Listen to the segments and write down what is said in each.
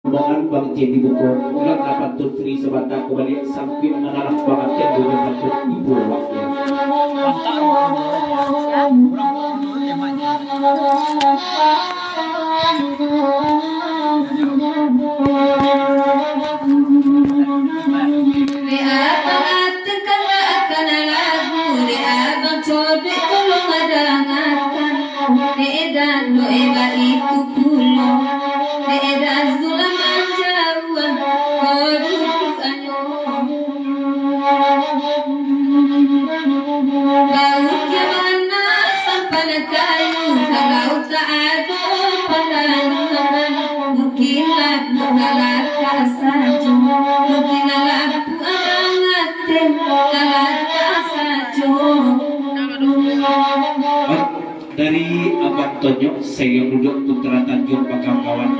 Rombongan Bang Jadi Buko ulang dapat tutri sebata kembali sampai mengarah bangatnya dunia patut ibu wakil. Dari Abang Tonyo, saya duduk Putra Tanjung Bakangkawan.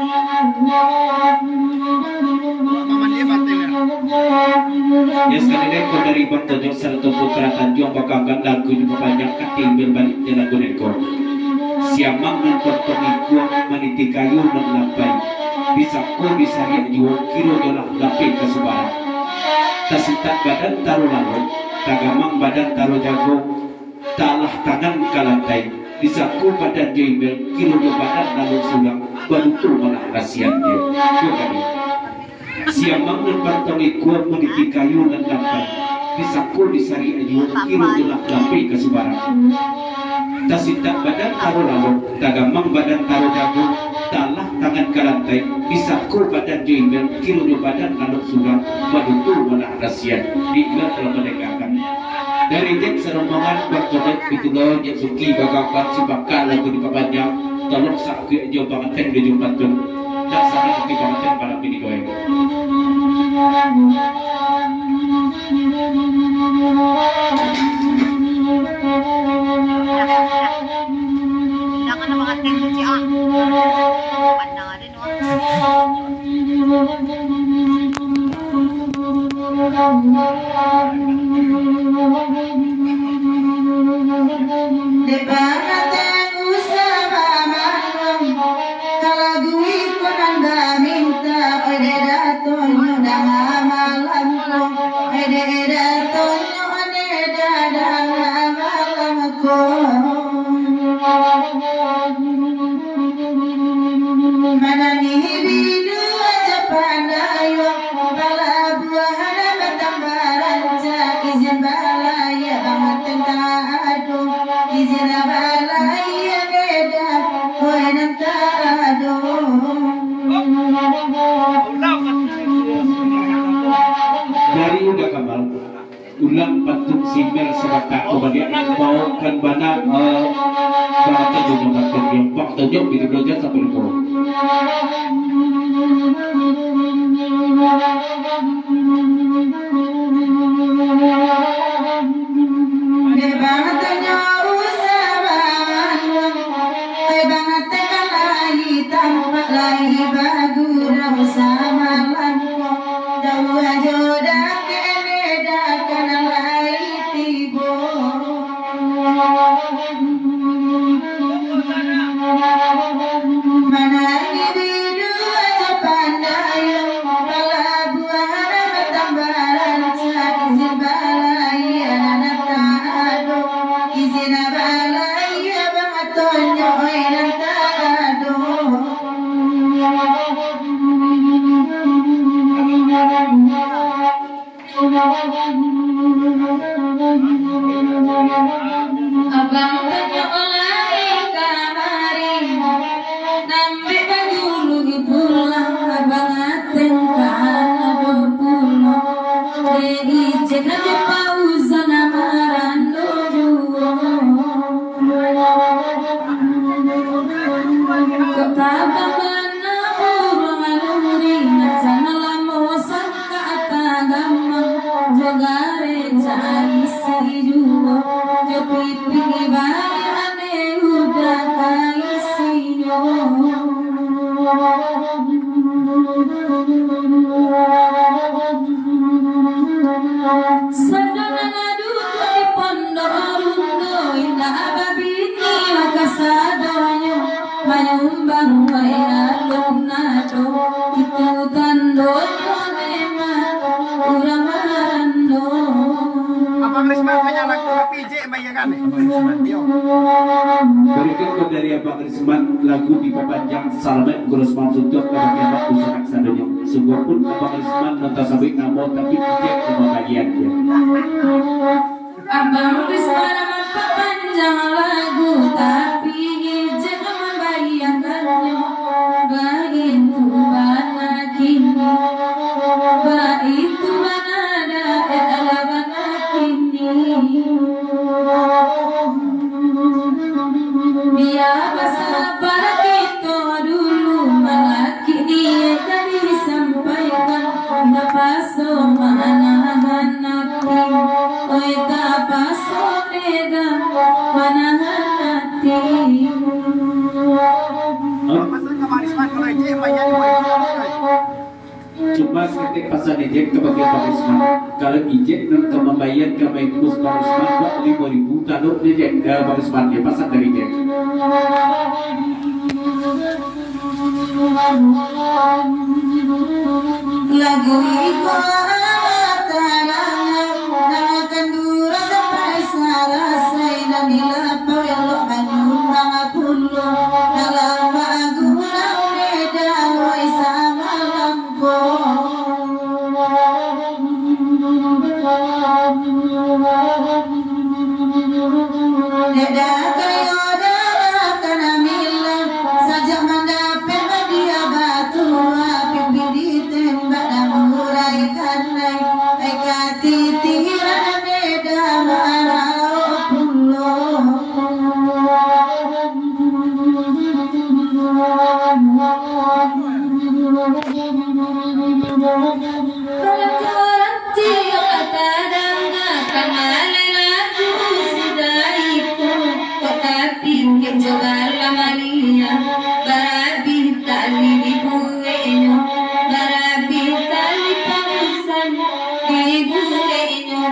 Ya sekali lagi dari Abang Tonyo serta Putra Tanjung Bakangkawan lagu juga banyak ketimbang balik di lagu neko. Siamang mempertoniku meniti kayu dan lapai. Bisa ku bisa lihat jiwa kilo jolah lapai ke sebarang. Tasitak badan taruh lalu, tagamang badan taruh jago. Talah tangan kalantai disaku badan jembel kilo badan lalu sulang bantu malah kasihan dia siamang dan pantoni kuat meniti kayu dan lampai disaku disari ayu kilo jelah lampai ke sebarang tasitak badan taruh lalu tagamang badan taruh jago talah tangan kalantai disaku badan jembel kilo badan lalu sulang bantu malah kasihan diikat dalam menegakkan dari tim serombongan berkonek pitulon yang suki bakapan si bakal lagu di papanjang tolong sakit aja bangetan di jumpantung dan sangat suki bangetan pada pilih doang jangan banget yang suci pandang ada ulang patung simel sebata kemudian mau kan bana bahasa dunia yang waktunya bila belajar sampai lupa Berikut ko dari Abang Risman lagu dipapanjang Salamet Gurus Mamsutuk kebagian usaha sadanya. Sungguh pun Abang Risman nonton sabik namo tapi tidak kebagian dia. Abang Risman memperpanjang lagu tapi ijek membayangkannya. Begitu bana kini, begitu bana ada bana kini. Biar bersabar kita dulu, malah kini tadi sampaikan tapaso mana hati, oi tapaso nega mana hati. Cuma seketik pasal ijek kebagian Bang Risman. Kalau ijek nanti membayar ke Maikus Bang Risman buat 5.000 taruh ijek Bang Risman dia pasal dari ijek. Lagu iko tarangan namakan dura sampai sarasai dan dilapa elok hanyut mga pulo dalam agulau beda wai sama lampu. Deda kayo dalam kanamila sajak mandapet dia batu api bidi tembak dan murai kanai kati tiran beda marau pulo. Kalau tiok kata dana kanale lagu sudah itu tetapi kecoba lamalia barabi tali di buenyo barabi tali pausan di buenyo.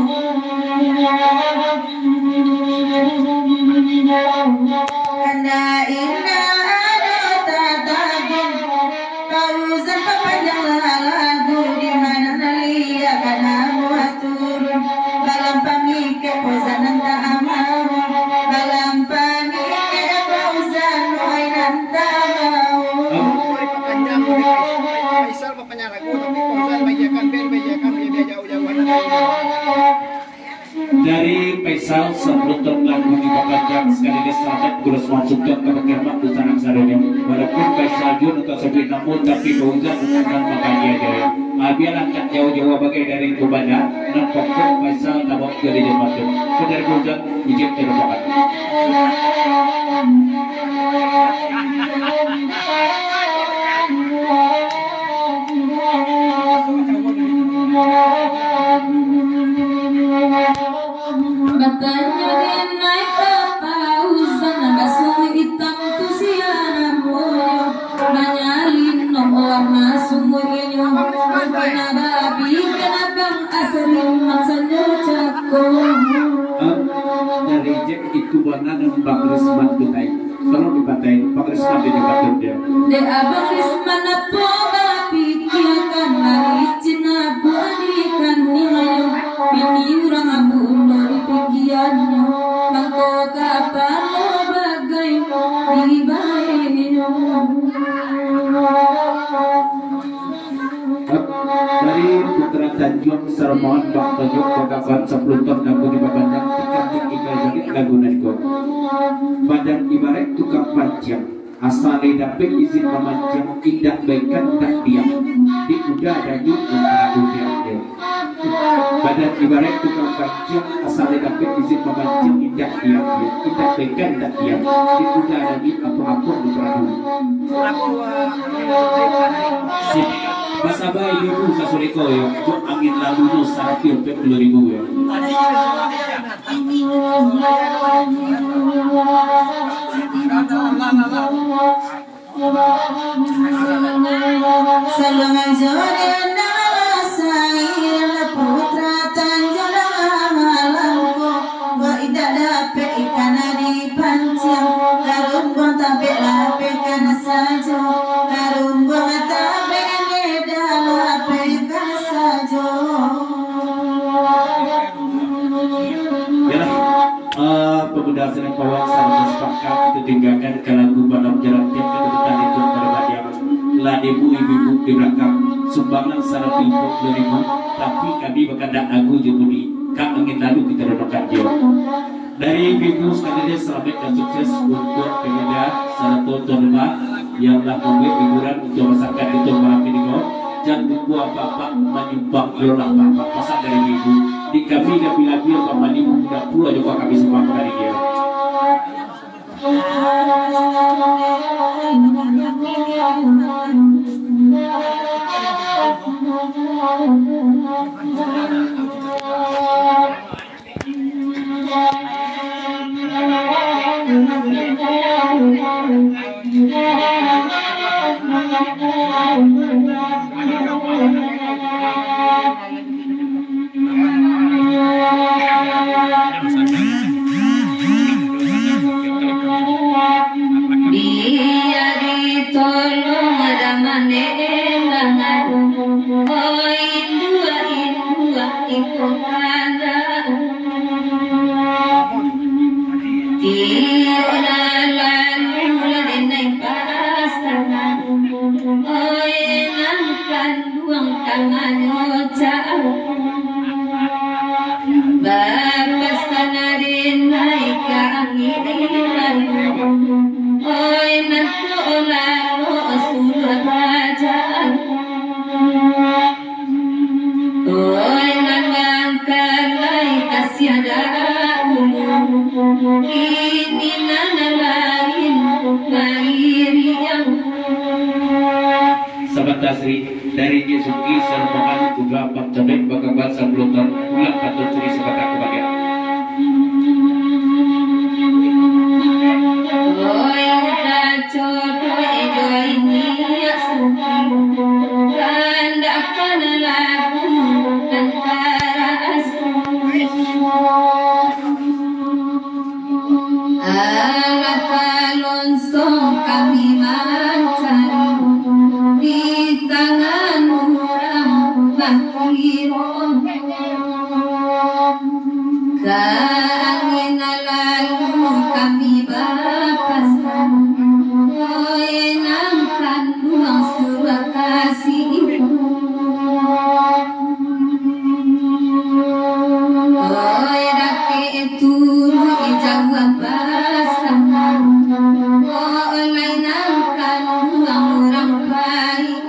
Kanda indah ada tatagin pausan papanjang lagu di mana nalia kana muat turun balam pamike pausan nanta amau balam pamike pausan nuai nanta Dari Faisal sebelum lagu dipapanjang sekali Salamet Gurus Mamsutuk kebagian usaha sadanya. Walaupun Faisal Jun untuk sepi namun tapi Fauzan bukan makanya dia. Biar angkat jauh-jauh bagai dari Kubanda dan pokok Faisal tabok dari Jepang. Dari Fauzan ijib terbakat. Batanya dia naik ke pausan basuh hitam tu siaran moyo nanyalin nomor masuk inyo kena babi kena bang asrin maksanya cako. Dari ijek itu warna dan Bang Risman tutai. Kalau dipatain Bang Risman dia dipatain dia. De abang Risman apa pikirkan maricin abu adikan niyo bini urang abu dari pikirannya mangko kapan lo bagai di bayo. Dari Putra Tanjung Sermon Bang Tanjung Kakaban 10 ton lagu dipapanjang tiga ikan balik lagu niko. Badan ibarat tukang pancing asal dapat izin memancing indah baikan tak diam di udara dan yuk antara dunia. Badan ibarat tukang pancing asal dapat izin memancing indah diam indah baikan tak diam di udara dan yuk apa-apa di perahu. Masa bayi dulu sasuriko ya, kok angin lalu no sarapir 10.000 ya. Salungan zorin nawasair putra tanjung malamku wa ida dapat ikan di pancing karumbong tapi lape kana saja karumbong tapi beda lape kana saja. tinggalkan kalagu balam jalan tiap kebetulan itu terhadap yang ladimu ibu-ibu di belakang sumbangan 150.000, tapi kami bakal dak aku jemudi kak angin lalu kita renungkan dia dari ibu sekalian. Selamat dan sukses untuk penyedia satu tuan rumah yang melakukan hiburan untuk masyarakat itu malam ini. Jangan lupa bapak menyumbang kelola bapak pasang dari ibu di kami lagi apa manimu tidak pula juga kami semua dari dia. Dia ditolong ada manenang, oh indua ikut ada. Tiada lalu naik pasangan, oh enangkan duang tangan ocak. Bapak sanarin naik ke angin, oi nakola surat raja, oi nangangkalai kasih ada ini nana lain yang Sahabat Tasri dari Jesuki serbangan juga Pak Cabek bakaban sebelum ulang patut suri sahabat aku bagian. oi coba ejo ini kandakan lagu antara alat kalonsong kami mancari di tangan orang bakiro keangin lalu kami bapasan enangkan duang surat kasih oi dake turu jawab pasangan lainangkan duang orang baik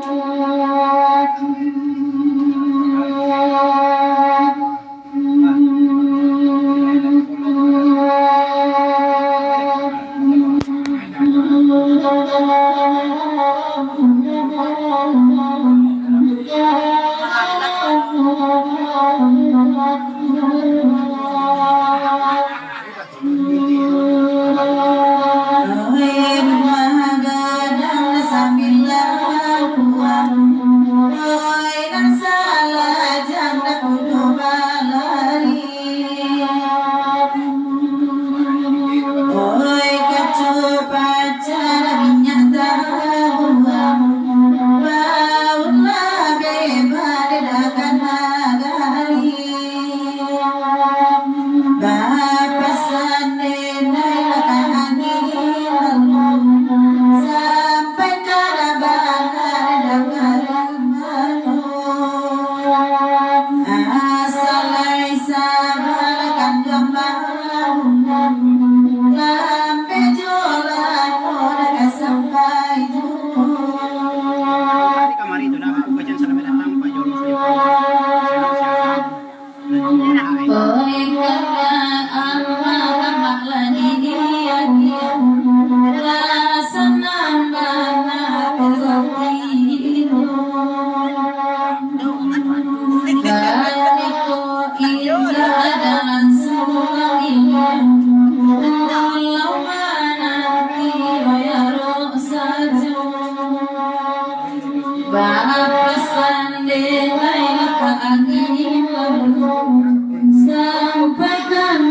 sampaikan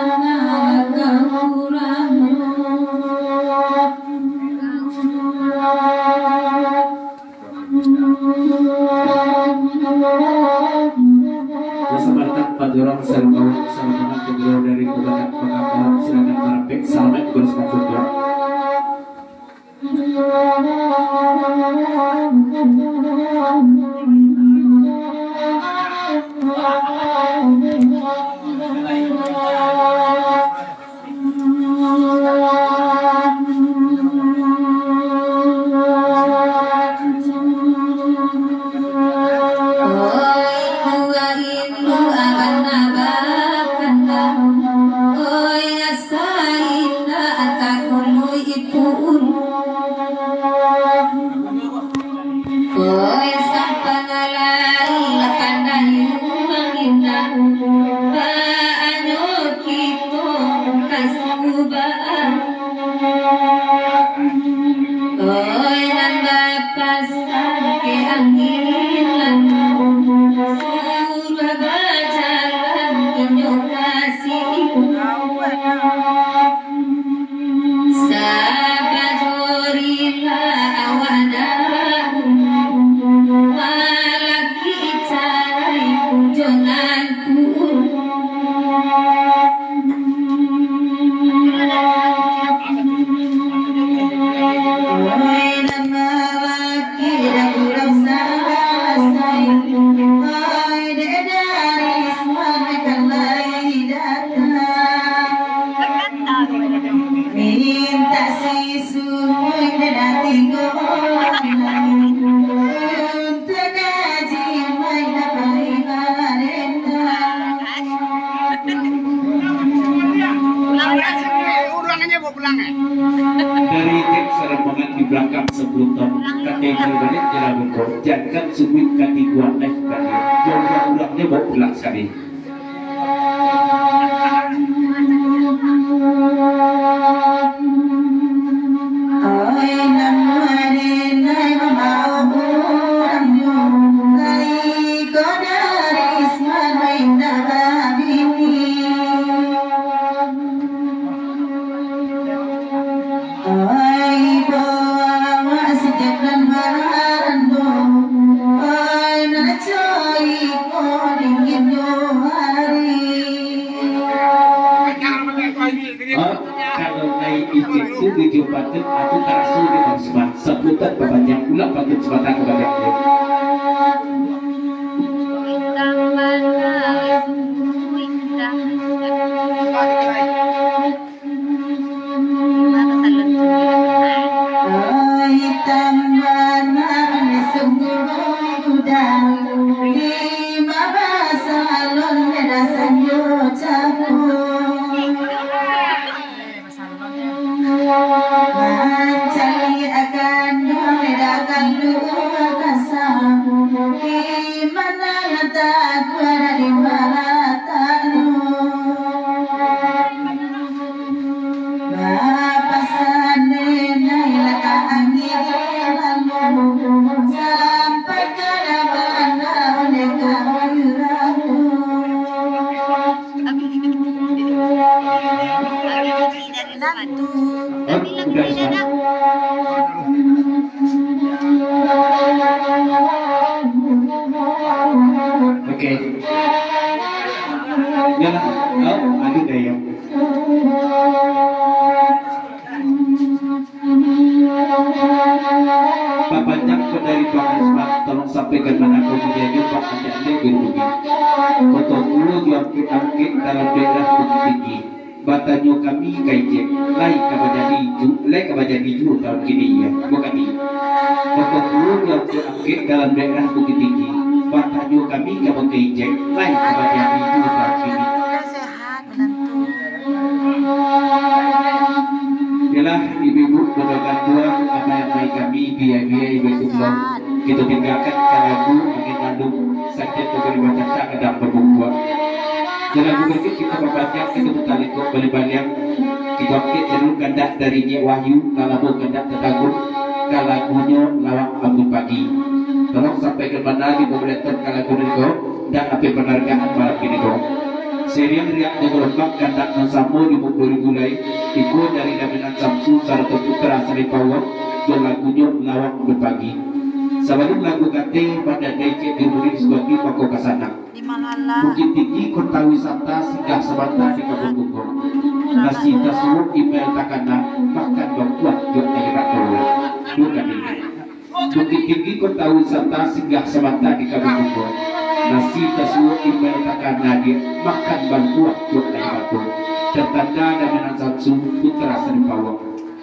mana kekurangan Semarang Padurang Sarungau Sarungan Pegawai dari Kebanyakan Pengamalan silakan para pek selamat terus mencoba. Dari tek serembangan di belakang sebelum tahun kategori balik jalan kau jangan sebut kategori naik kali jumlah-jumlahnya bawa pulang sekali. Kalau naik ijek itu video patut aku terasul di Osman seputar pebanyak ulang patut sebatang kebanyak dia. Oke. Ya lah, aduh daya. Papajak dari Tuhan Islam, tolong sampaikan mana kau punya jumpa anda berbunyi. Foto dulu diangkit dalam daerah Bukit Tinggi. Batanyo kami kaijek, lai kabajadi ju tahun kini ya, bukan ini. Foto dulu diangkit dalam daerah Bukit Tinggi. Batanyo kami kaijek, lai kabajadi ju tahun kini. Ialah ibu-ibu berdoakan Tuhan amai-amai kami biaya-biaya ibu Tuhan kita tinggalkan kalagu angin landung sakit pegawai baca ada berbuat. Jalan berikut kita membaca kita bertalikuk balik-balik kita ambil jalur gandak darinya wahyu kalabu gandak tetagung kalagunya lawak ambul pagi. Tolong sampaikan mana di pemerintahan kalagu niko dan api penghargaan malam ini kau. Serial riak gelombang gandak mensamu di mukul gulai ikut dari Daminan Samsu Sarata Putra Sari Pawon lagunya lawak berbagi Sebelum lagu kate pada DC dimulai sebagai pako kasana. Bukit Tinggi kota wisata singgah sebentar di Kampung Bogor. Nasi tasuk email takana makan berkuat jok daerah Tola. Bukan ini. Bukit Tinggi kota wisata singgah sebentar di Kampung Bogor. Nasi tasuk email takana dia makan berkuat jok daerah Tola. Tertanda dengan Samsu Putra Seri Pawang.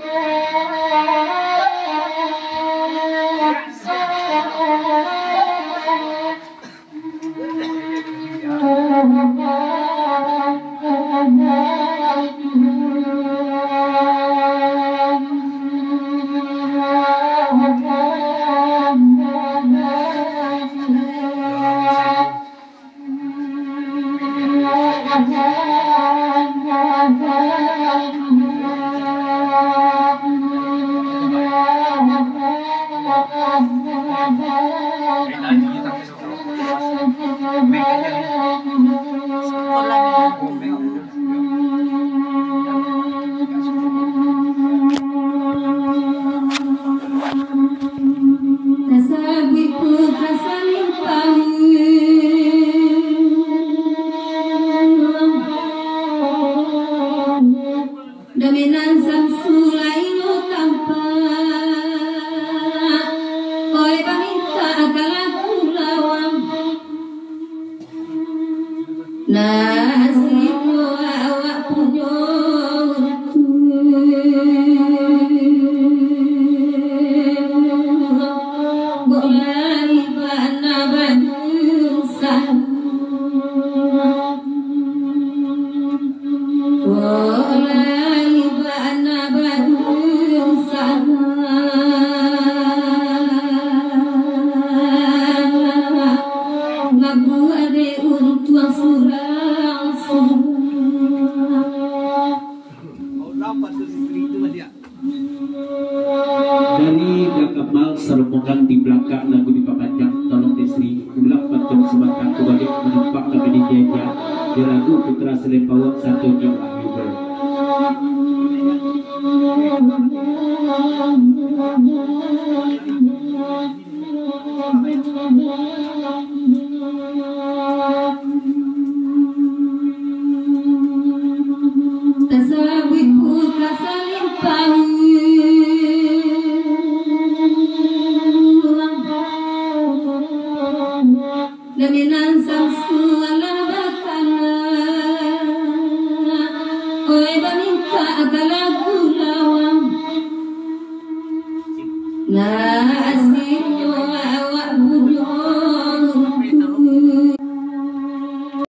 Dari Gakamal serempongan di belakang lagu di Papajang tolong Desri ulang patung sebatang kembali menumpak kami di Jaya di lagu Putra Selempawang satu jam Ahyuber. Daminan sang